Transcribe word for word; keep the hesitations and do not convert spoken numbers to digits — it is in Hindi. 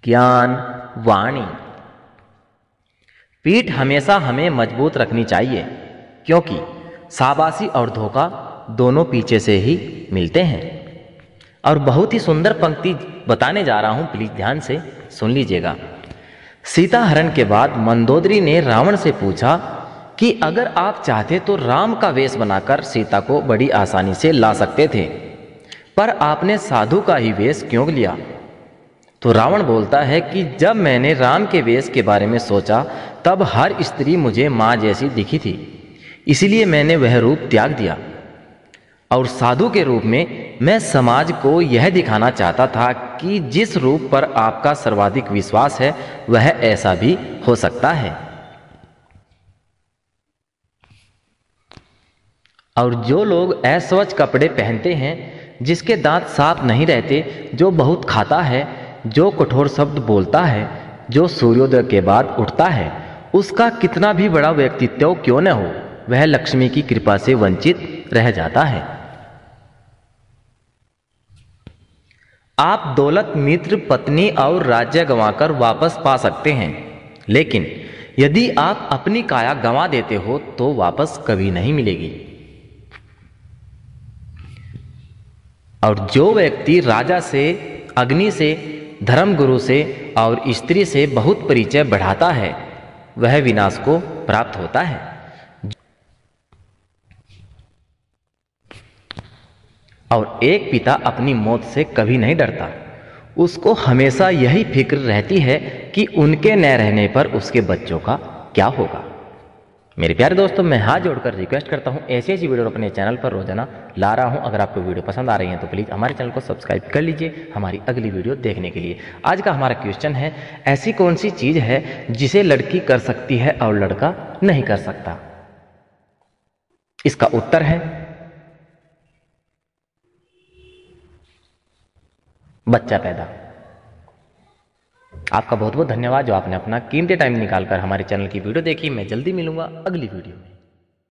ज्ञान वाणी। पीठ हमेशा हमें मजबूत रखनी चाहिए, क्योंकि शाबाशी और धोखा दोनों पीछे से ही मिलते हैं। और बहुत ही सुंदर पंक्ति बताने जा रहा हूं, प्लीज ध्यान से सुन लीजिएगा। सीता हरण के बाद मंदोदरी ने रावण से पूछा कि अगर आप चाहते तो राम का वेश बनाकर सीता को बड़ी आसानी से ला सकते थे, पर आपने साधु का ही वेश क्यों लिया? तो रावण बोलता है कि जब मैंने राम के वेश के बारे में सोचा तब हर स्त्री मुझे माँ जैसी दिखी थी, इसलिए मैंने वह रूप त्याग दिया। और साधु के रूप में मैं समाज को यह दिखाना चाहता था कि जिस रूप पर आपका सर्वाधिक विश्वास है वह ऐसा भी हो सकता है। और जो लोग अस्वच्छ कपड़े पहनते हैं, जिसके दांत साफ नहीं रहते, जो बहुत खाता है, जो कठोर शब्द बोलता है, जो सूर्योदय के बाद उठता है, उसका कितना भी बड़ा व्यक्तित्व क्यों न हो, वह लक्ष्मी की कृपा से वंचित रह जाता है। आप दौलत, मित्र, पत्नी और राज्य गंवाकर वापस पा सकते हैं, लेकिन यदि आप अपनी काया गंवा देते हो तो वापस कभी नहीं मिलेगी। और जो व्यक्ति राजा से, अग्नि से, धर्मगुरु से और स्त्री से बहुत परिचय बढ़ाता है वह विनाश को प्राप्त होता है। और एक पिता अपनी मौत से कभी नहीं डरता, उसको हमेशा यही फिक्र रहती है कि उनके न रहने पर उसके बच्चों का क्या होगा। मेरे प्यारे दोस्तों, मैं हाथ जोड़कर रिक्वेस्ट करता हूं, ऐसी ऐसी वीडियो अपने चैनल पर रोजाना ला रहा हूं। अगर आपको वीडियो पसंद आ रही है तो प्लीज़ हमारे चैनल को सब्सक्राइब कर लीजिए हमारी अगली वीडियो देखने के लिए। आज का हमारा क्वेश्चन है, ऐसी कौन सी चीज़ है जिसे लड़की कर सकती है और लड़का नहीं कर सकता? इसका उत्तर है बच्चा पैदा। आपका बहुत बहुत धन्यवाद जो आपने अपना कीमती टाइम निकालकर हमारे चैनल की वीडियो देखी। मैं जल्दी मिलूंगा अगली वीडियो में।